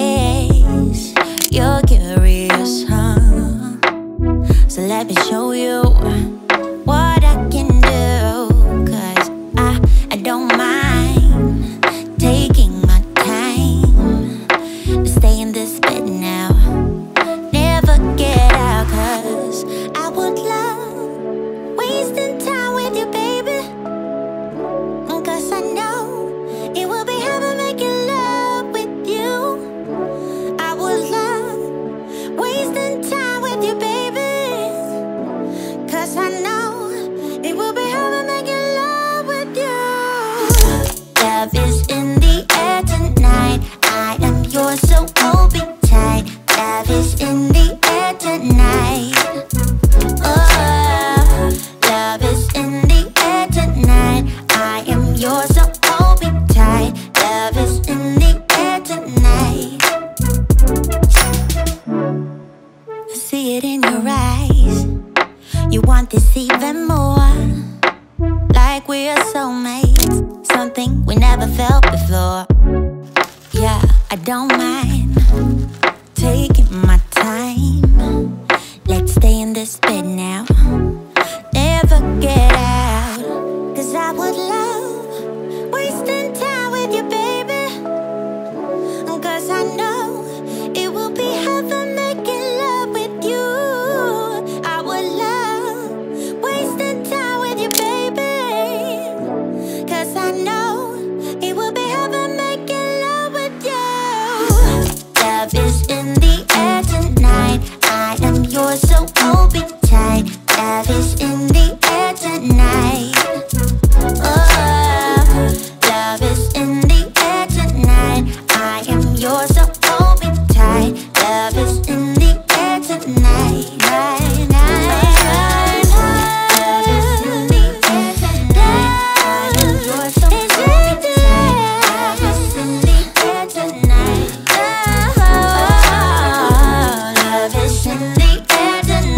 guess you're curious, huh? So let me show you what I can do, 'cause I don't mind taking my time to stay in this bed now, never get out, 'cause I would love wasting time with you, baby, 'cause I know it will be heaven making love with you. I would love wasting time with you, baby, 'cause I know it will be heaven making love with you. Love is in the air tonight. I am yours, so hold me tight. Love is in the air tonight. Oh, love is in the air tonight. I am yours, so hold me tight. Love is in the air tonight. I see it in your eyes. You want this even more, like we're soulmates, something we never felt before. Yeah, I don't mind taking my time. Let's stay in this bed now, never get out, 'cause I would love wasting time with you, baby, 'cause I know it will be heaven making love with you. I would love wasting time with you, baby, 'cause I know it will be heaven making love with you. Love is in the air tonight. I am yours, so hold me tight. Love is in the air tonight. Oh, love is in the air tonight. I am yours, so hold me tight. Love is in the air tonight. Night, night, night, night. Love is in the air tonight. I am yours, so hold me tight. Love is in the air tonight. Oh, love is in the air tonight.